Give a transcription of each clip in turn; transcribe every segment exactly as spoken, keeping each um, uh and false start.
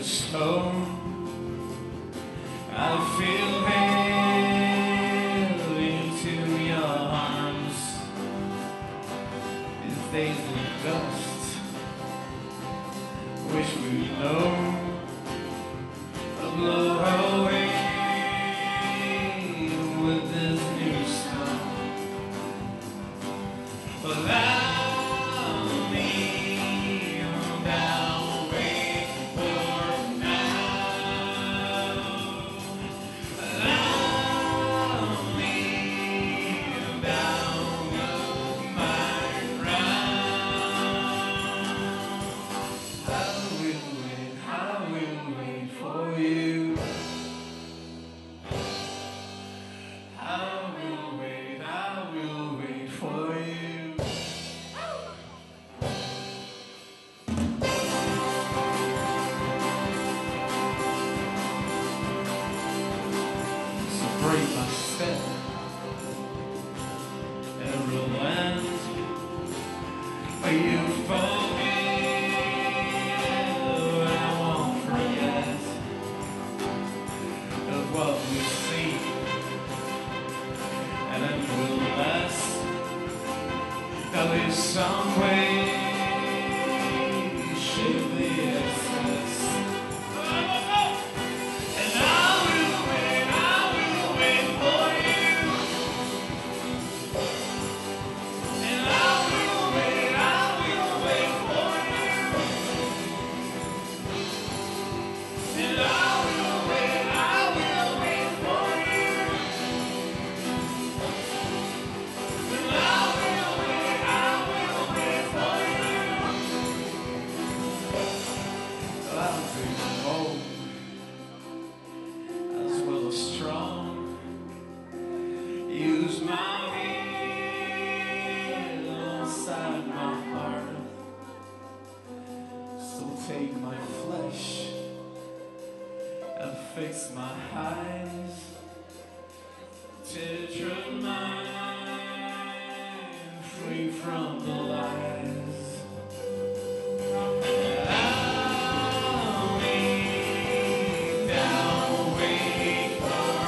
reach home, I feel held into your arms. These days of dust, wish we'd known, blow away with this new snow. Allow me down, wait for now. Allow me down of my ground. I will wait, I will wait for you. I will wait, I will wait for you. So break my step and relent, but you forget, I won't forget of what we've seen. And it will last. There is some way shape the excess. And I will wait, I will wait for you. And I will wait, I will wait for you. And I will wait, I will wait for you. And I will wait, I will wait for you. I'll be old as well as strong. Use my hand inside my heart. So take my flesh and fix my eyes. Teardrop mind free from the lies. Allow me down, wait for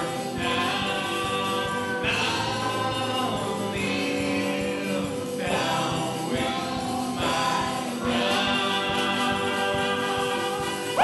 now. Allow me down with my ground.